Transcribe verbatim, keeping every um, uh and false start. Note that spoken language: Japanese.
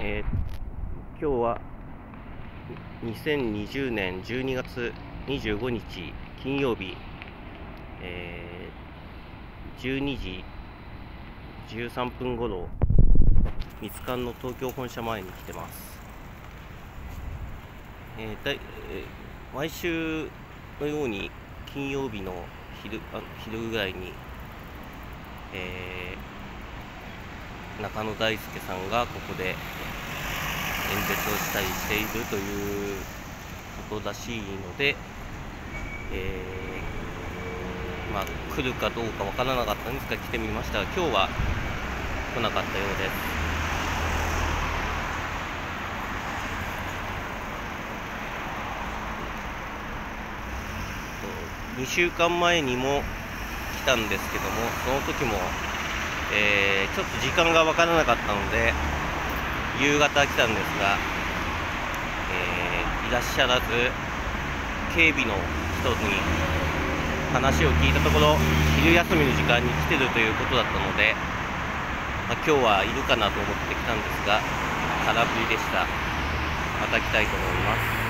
えー、今日はにせんにじゅうねんじゅうにがつにじゅうごにち金曜日、えー、じゅうにじじゅうさんぷんごろ、ミツカンの東京本社前に来てます。えーだいえー、毎週のように金曜日の 昼, あ昼ぐらいに、えー、中野大輔さんがここで演説をしたりしているということらしいので、えーまあ、来るかどうかわからなかったんですが来てみましたが、今日は来なかったようです。にしゅうかんまえにも来たんですけども、その時も、えー、ちょっと時間が分からなかったので夕方来たんですが、えー、いらっしゃらず、警備の人に話を聞いたところ昼休みの時間に来てるということだったので、まあ、今日はいるかなと思って来たんですが空振りでした。また来たいと思います。